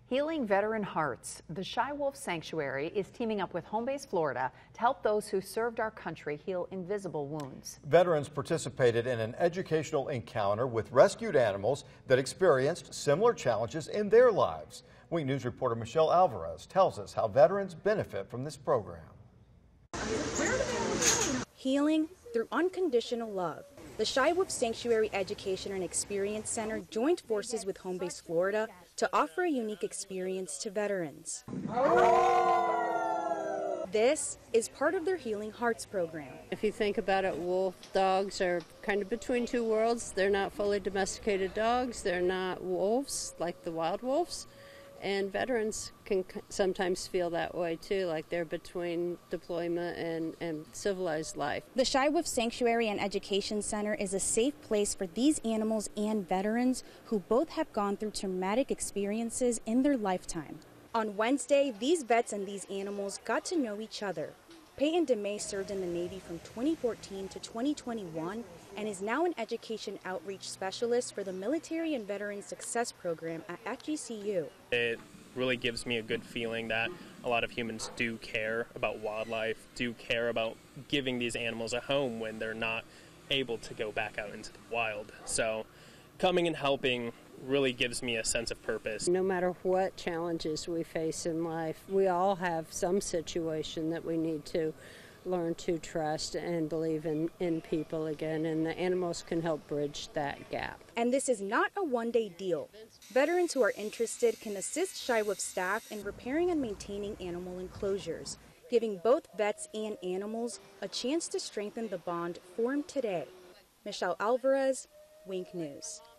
Healing Veteran Hearts, the Shy Wolf Sanctuary is teaming up with Homebase Florida to help those who served our country heal invisible wounds. Veterans participated in an educational encounter with rescued animals that experienced similar challenges in their lives. Wink News reporter Michelle Alvarez tells us how veterans benefit from this program. Healing through unconditional love. The Shy Wolf Sanctuary Education and Experience Center joined forces with Homebase Florida to offer a unique experience to veterans. This is part of their Healing Hearts program. If you think about it, wolf dogs are kind of between two worlds. They're not fully domesticated dogs. They're not wolves like the wild wolves. And veterans can sometimes feel that way too, like they're between deployment and civilized life. The Shy Wolf Sanctuary and Education Center is a safe place for these animals and veterans who both have gone through traumatic experiences in their lifetime. On Wednesday, these vets and these animals got to know each other. Peyton DeMay served in the Navy from 2014 to 2021 and is now an education outreach specialist for the Military and Veteran Success Program at FGCU. It really gives me a good feeling that a lot of humans do care about wildlife, do care about giving these animals a home when they're not able to go back out into the wild. So coming and helping really gives me a sense of purpose. No matter what challenges we face in life, we all have some situation that we need to learn to trust and believe in people again, and the animals can help bridge that gap. And this is not a one-day deal. Veterans who are interested can assist Shy Wolf staff in repairing and maintaining animal enclosures, giving both vets and animals a chance to strengthen the bond formed today. Michelle Alvarez, Wink News.